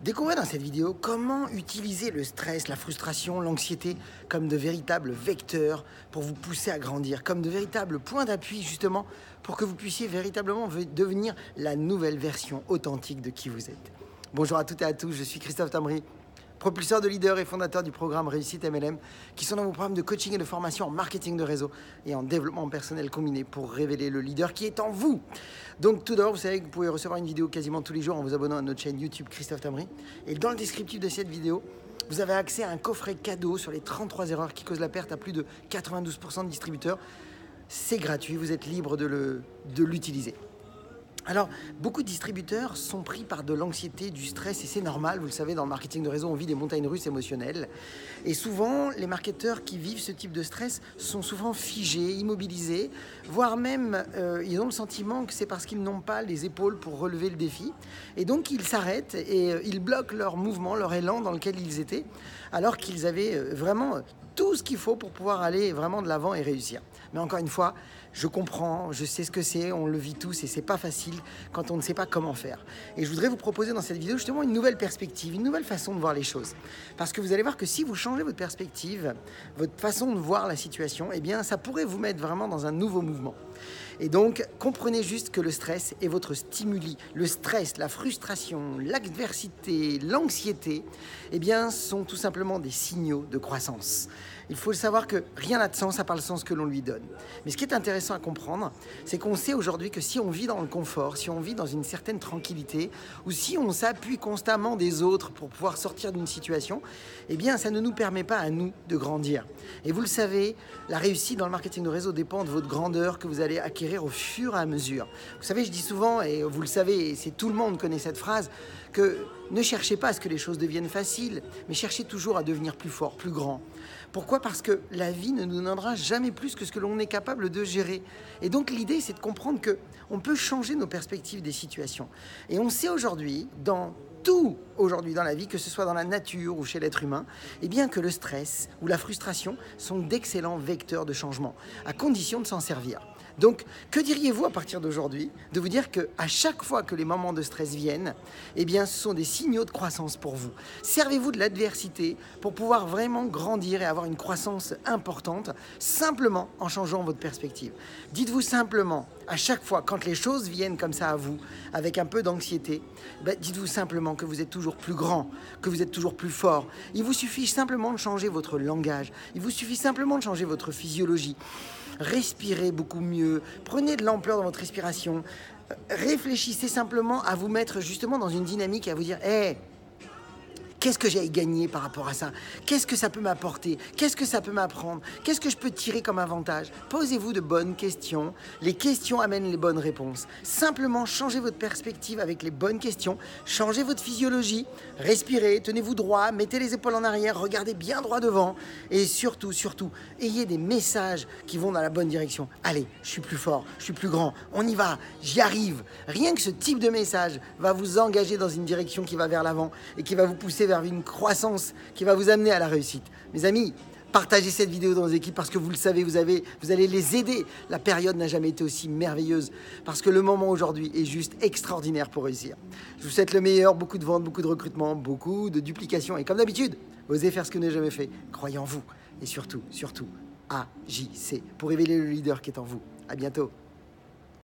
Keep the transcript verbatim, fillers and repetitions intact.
Découvrez dans cette vidéo comment utiliser le stress, la frustration, l'anxiété comme de véritables vecteurs pour vous pousser à grandir, comme de véritables points d'appui justement pour que vous puissiez véritablement devenir la nouvelle version authentique de qui vous êtes. Bonjour à toutes et à tous, je suis Christophe Tambry, propulseur de leader et fondateur du programme Réussite M L M, qui sont dans vos programmes de coaching et de formation en marketing de réseau et en développement personnel combiné pour révéler le leader qui est en vous. Donc tout d'abord, vous savez que vous pouvez recevoir une vidéo quasiment tous les jours en vous abonnant à notre chaîne YouTube Christophe Tambry. Et dans le descriptif de cette vidéo, vous avez accès à un coffret cadeau sur les trente-trois erreurs qui causent la perte à plus de quatre-vingt-douze pour cent de distributeurs. C'est gratuit, vous êtes libre de le, de l'utiliser. Alors, beaucoup de distributeurs sont pris par de l'anxiété, du stress, et c'est normal, vous le savez, dans le marketing de réseau, on vit des montagnes russes émotionnelles. Et souvent, les marketeurs qui vivent ce type de stress sont souvent figés, immobilisés, voire même, euh, ils ont le sentiment que c'est parce qu'ils n'ont pas les épaules pour relever le défi. Et donc, ils s'arrêtent et euh, ils bloquent leur mouvement, leur élan dans lequel ils étaient, alors qu'ils avaient euh, vraiment tout ce qu'il faut pour pouvoir aller vraiment de l'avant et réussir. Mais encore une fois, je comprends, je sais ce que c'est, on le vit tous et c'est pas facile quand on ne sait pas comment faire. Et je voudrais vous proposer dans cette vidéo justement une nouvelle perspective, une nouvelle façon de voir les choses. Parce que vous allez voir que si vous changez votre perspective, votre façon de voir la situation, eh bien ça pourrait vous mettre vraiment dans un nouveau mouvement. Et donc, comprenez juste que le stress est votre stimuli. Le stress, la frustration, l'adversité, l'anxiété, eh bien, sont tout simplement des signaux de croissance. Il faut savoir que rien n'a de sens à part le sens que l'on lui donne. Mais ce qui est intéressant à comprendre, c'est qu'on sait aujourd'hui que si on vit dans le confort, si on vit dans une certaine tranquillité, ou si on s'appuie constamment des autres pour pouvoir sortir d'une situation, eh bien, ça ne nous permet pas à nous de grandir. Et vous le savez, la réussite dans le marketing de réseau dépend de votre grandeur que vous allez acquérir au fur et à mesure. Vous savez, je dis souvent, et vous le savez, et c'est tout le monde connaît cette phrase, que ne cherchez pas à ce que les choses deviennent faciles, mais cherchez toujours à devenir plus fort, plus grand. Pourquoi ? Parce que la vie ne nous donnera jamais plus que ce que l'on est capable de gérer. Et donc l'idée, c'est de comprendre qu'on peut changer nos perspectives des situations. Et on sait aujourd'hui, dans tout aujourd'hui dans la vie, que ce soit dans la nature ou chez l'être humain, eh bien que le stress ou la frustration sont d'excellents vecteurs de changement, à condition de s'en servir. Donc, que diriez-vous à partir d'aujourd'hui de vous dire qu'à chaque fois que les moments de stress viennent, eh bien, ce sont des signaux de croissance pour vous. Servez-vous de l'adversité pour pouvoir vraiment grandir et avoir une croissance importante, simplement en changeant votre perspective. Dites-vous simplement, à chaque fois, quand les choses viennent comme ça à vous, avec un peu d'anxiété, ben, dites-vous simplement que vous êtes toujours plus grand, que vous êtes toujours plus fort. Il vous suffit simplement de changer votre langage. Il vous suffit simplement de changer votre physiologie. Respirez beaucoup mieux, prenez de l'ampleur dans votre respiration, réfléchissez simplement à vous mettre justement dans une dynamique et à vous dire « Hey, qu'est-ce que j'ai à y gagner par rapport à ça? Qu'est-ce que ça peut m'apporter? Qu'est-ce que ça peut m'apprendre? Qu'est-ce que je peux tirer comme avantage ?» Posez-vous de bonnes questions. Les questions amènent les bonnes réponses. Simplement, changez votre perspective avec les bonnes questions. Changez votre physiologie. Respirez, tenez-vous droit, mettez les épaules en arrière, regardez bien droit devant. Et surtout, surtout, ayez des messages qui vont dans la bonne direction. Allez, je suis plus fort, je suis plus grand, on y va, j'y arrive. Rien que ce type de message va vous engager dans une direction qui va vers l'avant et qui va vous pousser vers vers une croissance qui va vous amener à la réussite. Mes amis, partagez cette vidéo dans vos équipes parce que vous le savez, vous, avez, vous allez les aider. La période n'a jamais été aussi merveilleuse parce que le moment aujourd'hui est juste extraordinaire pour réussir. Je vous souhaite le meilleur, beaucoup de ventes, beaucoup de recrutement, beaucoup de duplication et comme d'habitude, osez faire ce que vous n'avez jamais fait. Croyez en vous et surtout, surtout, agissez pour révéler le leader qui est en vous. À bientôt.